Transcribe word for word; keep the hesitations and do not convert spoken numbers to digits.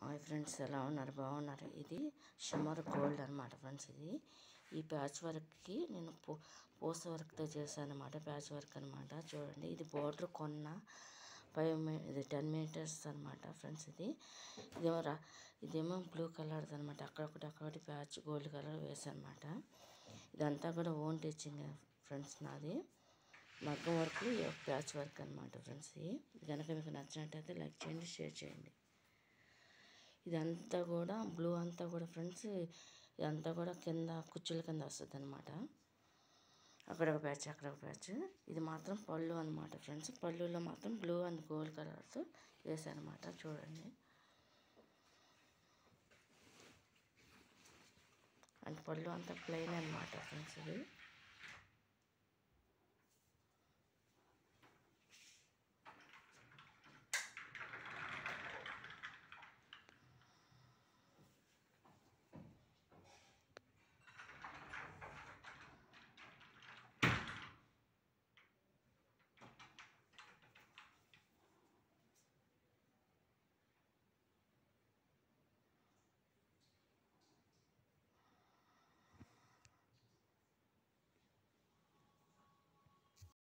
Hi friends, ఎలా ఉన్నారు? బాగున్నారు. ఇది షిమ్మర్ గోల్డ్ అనమాట ఫ్రెండ్స్. ఇది ఈ ప్యాచ్ వర్క్కి నేను పో పూస వర్క్తో చేశాను అనమాట. ప్యాచ్ వర్క్ అనమాట. చూడండి, ఇది బోర్డర్ కొన్న ఫైవ్ మీ ఇది టెన్ మీటర్స్ అనమాట ఫ్రెండ్స్. ఇది ఇదేమో రా ఇదేమో బ్లూ కలర్ది అనమాట. అక్కడొకటి అక్కడొకటి ప్యాచ్ గోల్డ్ కలర్ వేసానమాట. ఇదంతా కూడా ఓన్ టీచింగ్ ఫ్రెండ్స్ నాది. మగ్గం వర్క్, ప్యాచ్ వర్క్ అనమాట ఫ్రెండ్స్. ఇది కనుక మీకు నచ్చినట్టయితే లైక్ చేయండి, షేర్ చేయండి. ఇదంతా కూడా బ్లూ అంతా కూడా ఫ్రెండ్స్, ఇదంతా కూడా కింద కుచ్చుల కింద వస్తుంది అనమాట. అక్కడ ఒక ప్యాచ్, అక్కడ ఒక ప్యాచ్. ఇది మాత్రం పళ్ళు అనమాట ఫ్రెండ్స్. పళ్ళులో మాత్రం బ్లూ అండ్ గోల్డ్ కలర్తో వేసానమాట. చూడండి, అండ్ పళ్ళు అంతా ప్లెయిన్ అనమాట ఫ్రెండ్స్. ఇది